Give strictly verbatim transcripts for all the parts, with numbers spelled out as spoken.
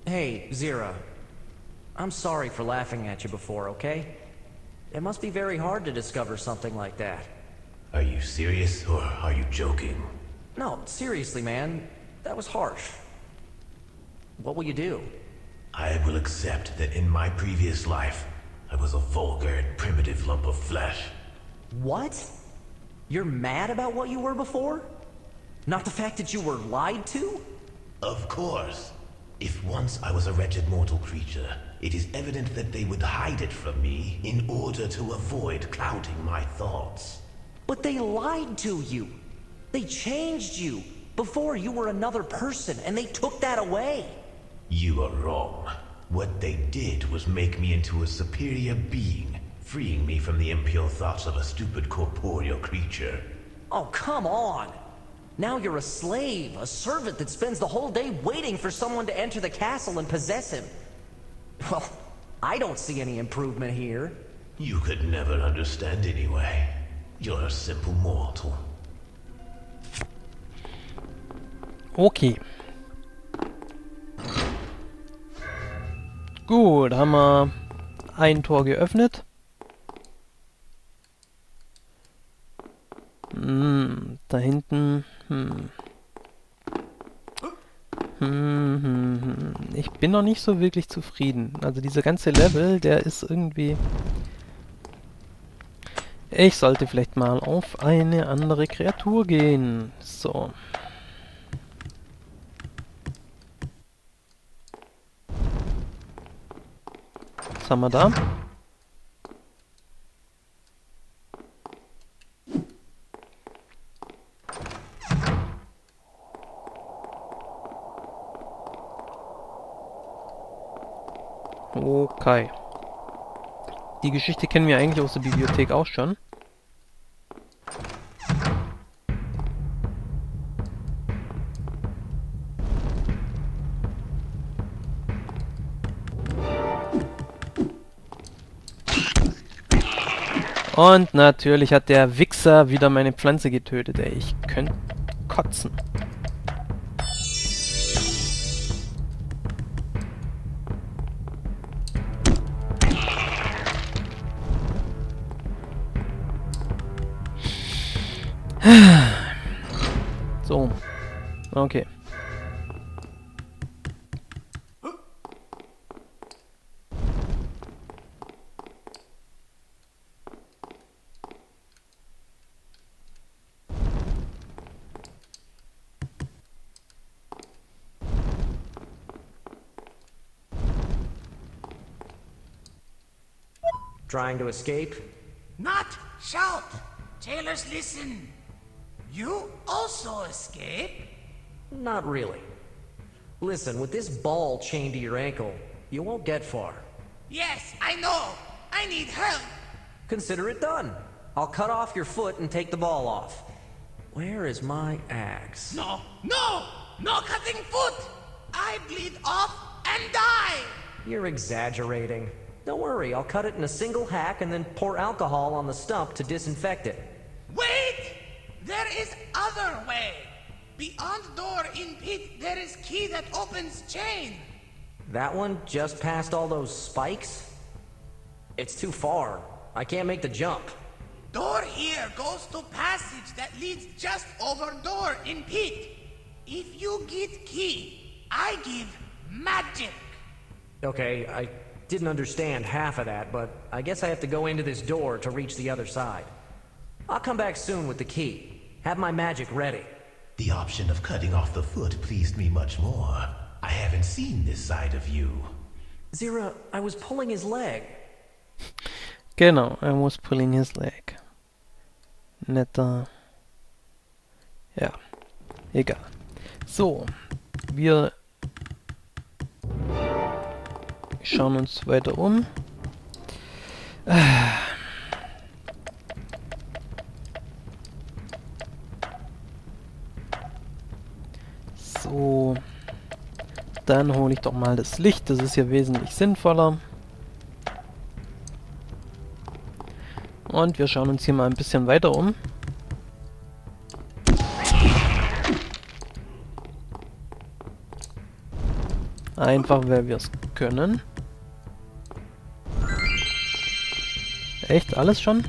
Hey, Zira. I'm sorry for laughing at you before, okay? It must be very hard to discover something like that. Are you serious, or are you joking? No, seriously, man. That was harsh. What will you do? I will accept that in my previous life, I was a vulgar and primitive lump of flesh. What? You're mad about what you were before? Not the fact that you were lied to? Of course. If once I was a wretched mortal creature, it is evident that they would hide it from me in order to avoid clouding my thoughts. But they lied to you. They changed you. Before you were another person, and they took that away. You are wrong. What they did was make me into a superior being, freeing me from the impure thoughts of a stupid corporeal creature. Oh, come on. Now you're a slave, a servant that spends the whole day waiting for someone to enter the castle and possess him. Well, I don't see any improvement here. You could never understand anyway. You're a simple mortal. Okay. Gut, haben wir ein Tor geöffnet. Hm, da hinten. Hm. Hm, hm, hm. Ich bin noch nicht so wirklich zufrieden. Also dieser ganze Level, der ist irgendwie... Ich sollte vielleicht mal auf eine andere Kreatur gehen. So. Was haben wir da? Okay. Die Geschichte kennen wir eigentlich aus der Bibliothek auch schon. Und natürlich hat der Wichser wieder meine Pflanze getötet, ey. Ich könnte kotzen. So. Okay. Trying to escape? Not shout! Tailors, listen! You also escape? Not really. Listen, with this ball chained to your ankle, you won't get far. Yes, I know! I need help! Consider it done. I'll cut off your foot and take the ball off. Where is my axe? No, no! No cutting foot! I bleed off and die! You're exaggerating. Don't worry, I'll cut it in a single hack and then pour alcohol on the stump to disinfect it. Wait! There is other way! Beyond door in pit, there is key that opens chain! That one just past all those spikes? It's too far. I can't make the jump. Door here goes to passage that leads just over door in pit. If you get key, I give magic. Okay, I didn't understand half of that, but I guess I have to go into this door to reach the other side. I'll come back soon with the key. Have my magic ready. The option of cutting off the foot pleased me much more. I haven't seen this side of you. Zira, I was pulling his leg. Genau, I was pulling his leg. Netter. Ja, egal. So, wir schauen uns weiter um. So, dann hole ich doch mal das Licht, das ist hier wesentlich sinnvoller. Und wir schauen uns hier mal ein bisschen weiter um. Einfach, weil wir es können. Echt? Alles schon?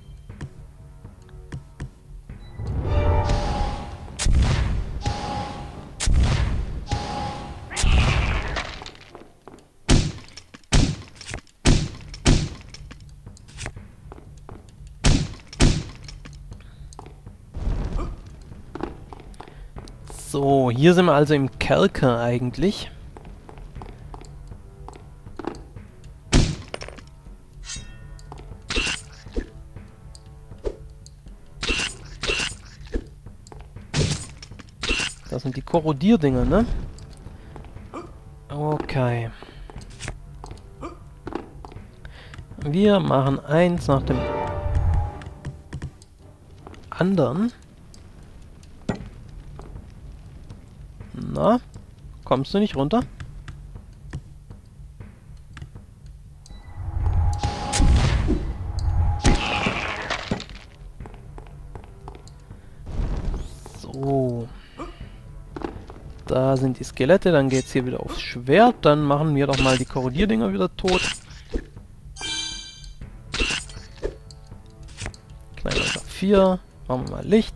So, hier sind wir also im Kerker eigentlich. Das sind die Korrodierdinger, ne? Okay. Wir machen eins nach dem anderen. Na? Kommst du nicht runter? So. Da sind die Skelette, dann geht's hier wieder aufs Schwert. Dann machen wir doch mal die Korrodierdinger wieder tot. Kleiner Saphir. Machen wir mal Licht.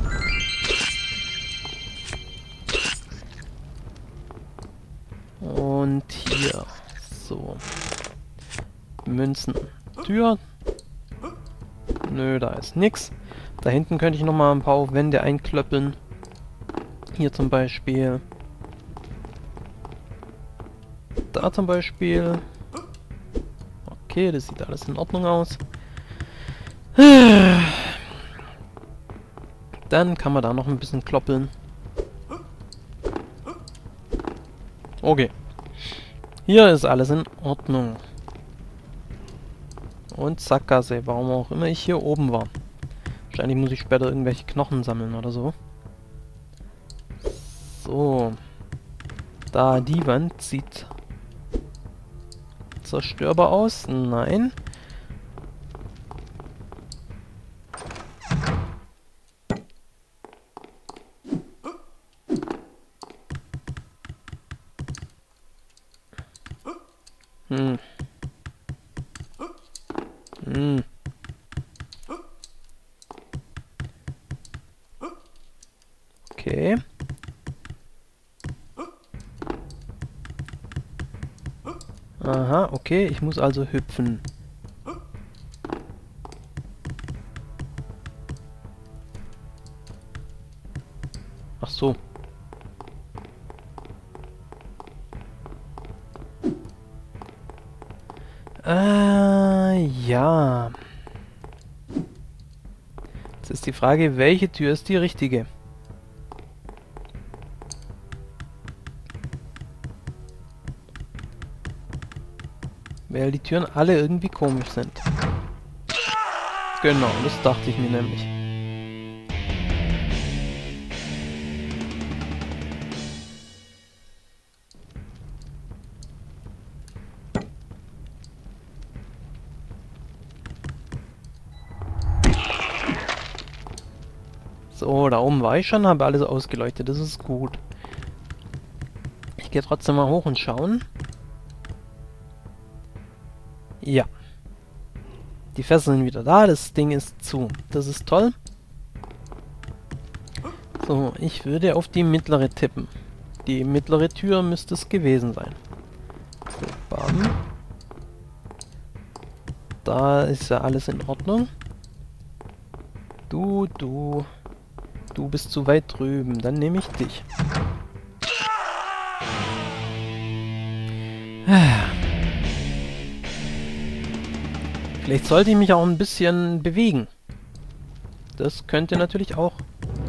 Und hier. So. Münzen. Tür. Nö, da ist nix. Da hinten könnte ich nochmal ein paar Wände einklöppeln. Hier zum Beispiel. Da zum Beispiel. Okay, das sieht alles in Ordnung aus. Dann kann man da noch ein bisschen kloppeln. Okay. Hier ist alles in Ordnung. Und Sackgasse, warum auch immer ich hier oben war. Wahrscheinlich muss ich später irgendwelche Knochen sammeln oder so. So. Da, die Wand sieht zerstörbar aus. Nein. Hm. Hm. Okay. Aha, okay, ich muss also hüpfen. Ach so. Äh, ja. Jetzt ist die Frage, welche Tür ist die richtige? Weil die Türen alle irgendwie komisch sind. Genau, das dachte ich mir nämlich. So, da oben war ich schon, habe alles ausgeleuchtet, das ist gut. Ich gehe trotzdem mal hoch und schauen. Ja. Die Fesseln sind wieder da, das Ding ist zu. Das ist toll. So, ich würde auf die mittlere tippen. Die mittlere Tür müsste es gewesen sein. So, bam. Da ist ja alles in Ordnung. Du, du... Du bist zu weit drüben, dann nehme ich dich. Vielleicht sollte ich mich auch ein bisschen bewegen. Das könnte natürlich auch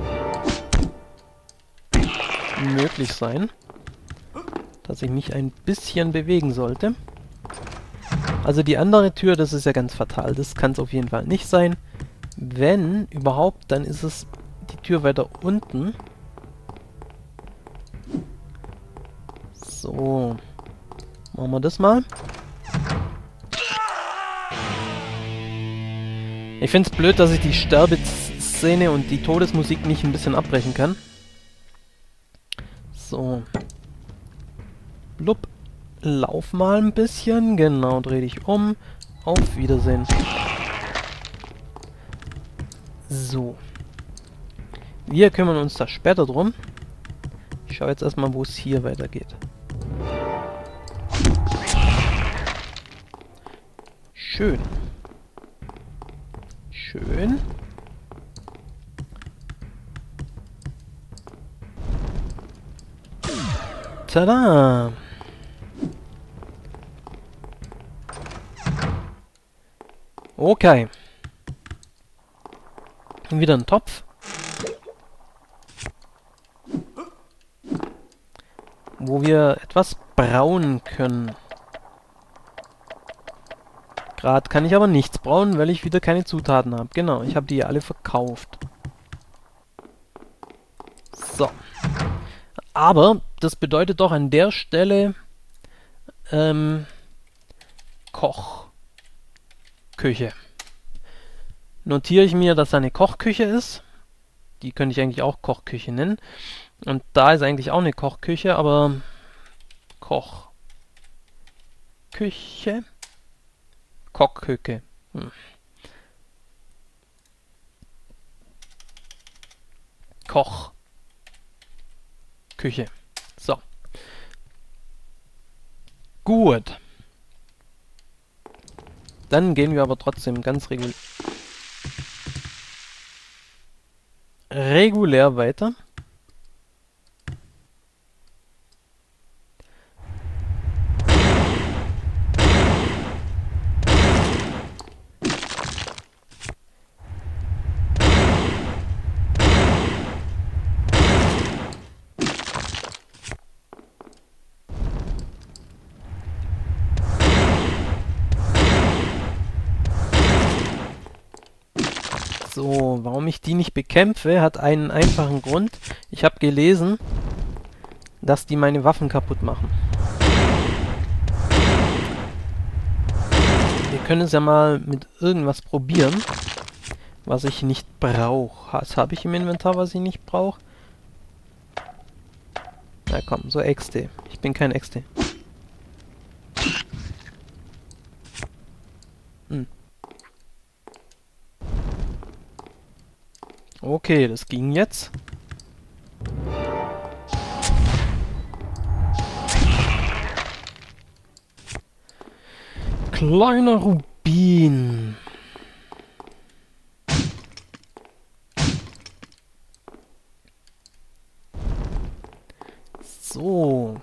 möglich sein, dass ich mich ein bisschen bewegen sollte. Also die andere Tür, das ist ja ganz fatal. Das kann es auf jeden Fall nicht sein. Wenn überhaupt, dann ist es die Tür weiter unten. So. Machen wir das mal. Ich finde es blöd, dass ich die Sterbeszene und die Todesmusik nicht ein bisschen abbrechen kann. So. Blub. Lauf mal ein bisschen. Genau, dreh dich um. Auf Wiedersehen. So. Wir kümmern uns da später drum. Ich schaue jetzt erstmal, wo es hier weitergeht. Schön. Schön. Tada! Okay. Wieder ein Topf. Wo wir etwas brauen können. Gerade kann ich aber nichts brauen, weil ich wieder keine Zutaten habe. Genau, ich habe die alle verkauft. So. Aber das bedeutet doch an der Stelle ähm, Kochküche. Notiere ich mir, dass da eine Kochküche ist. Die könnte ich eigentlich auch Kochküche nennen. Und da ist eigentlich auch eine Kochküche, aber Kochküche? Kochküche. Hm. Kochküche. So. Gut. Dann gehen wir aber trotzdem ganz regul regulär weiter. So, warum ich die nicht bekämpfe, hat einen einfachen Grund. Ich habe gelesen, dass die meine Waffen kaputt machen. Wir können es ja mal mit irgendwas probieren, was ich nicht brauche. Was habe ich im Inventar, was ich nicht brauche? Na komm, so X T. Ich bin kein X T. Hm. Okay, das ging jetzt. Kleiner Rubin. So.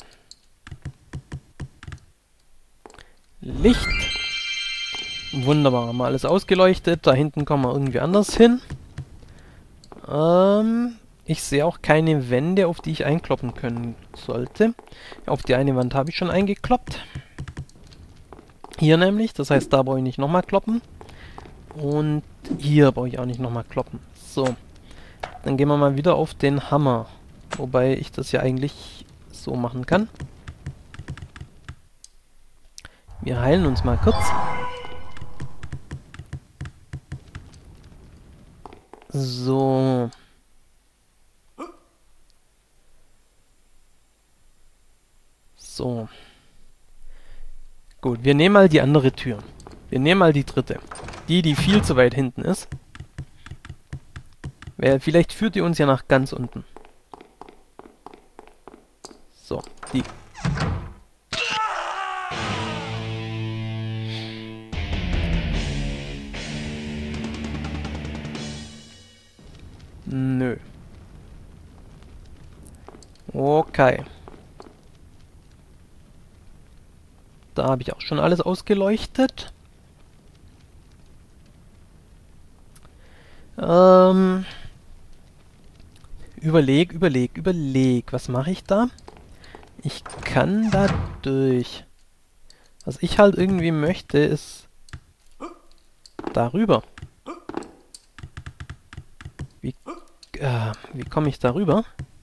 Licht. Wunderbar, haben wir alles ausgeleuchtet. Da hinten kommen wir irgendwie anders hin. Ähm, ich sehe auch keine Wände, auf die ich einkloppen können sollte. Auf die eine Wand habe ich schon eingekloppt. Hier nämlich, das heißt, da brauche ich nicht nochmal kloppen. Und hier brauche ich auch nicht nochmal kloppen. So, dann gehen wir mal wieder auf den Hammer. Wobei ich das ja eigentlich so machen kann. Wir heilen uns mal kurz. So. So. Gut, wir nehmen mal die andere Tür. Wir nehmen mal die dritte. Die, die viel zu weit hinten ist. Weil vielleicht führt die uns ja nach ganz unten. So, die. Nö. Okay. Da habe ich auch schon alles ausgeleuchtet. Ähm. Überleg, überleg, überleg. Was mache ich da? Ich kann da durch. Was ich halt irgendwie möchte, ist darüber. Wie, äh, wie komme ich darüber?